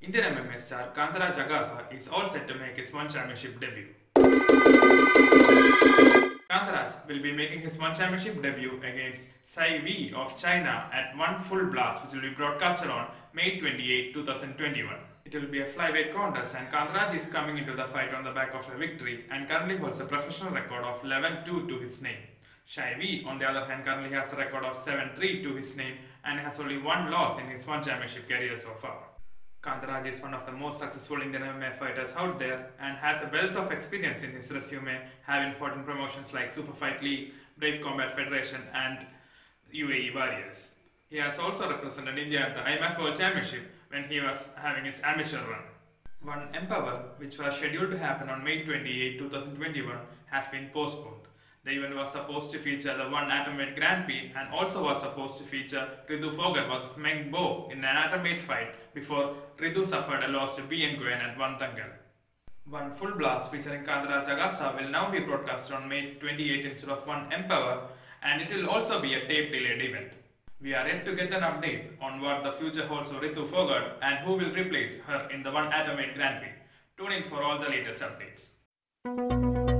Indian MMA star Kantara Jagaza is all set to make his One Championship debut. Kantaraj will be making his One Championship debut against Sai Wei of China at One Full Blast, which will be broadcasted on May 28, 2021. It will be a flyweight contest, and Kantaraj is coming into the fight on the back of a victory and currently holds a professional record of 11-2 to his name. Sai Wei, on the other hand, currently has a record of 7-3 to his name and has only one loss in his One Championship career so far. Kantaraj is one of the most successful Indian MMA fighters out there and has a wealth of experience in his resume, having fought in promotions like Super Fight League, Brave Combat Federation and UAE Warriors. He has also represented India at the IMF World Championship when he was having his amateur run. One Empower, which was scheduled to happen on May 28, 2021, has been postponed. The event was supposed to feature the One Atomweight Grand Prix and also was supposed to feature Ritu Phogat vs Meng Bo in an atomweight fight before Ritu suffered a loss to B.N. Nguyen at One Thangal. One Full Blast featuring Kantara Jagaza will now be broadcast on May 28 instead of One Empower, and it will also be a tape-delayed event. We are yet to get an update on what the future holds for Ritu Phogat and who will replace her in the One Atomweight Grand Prix. Tune in for all the latest updates.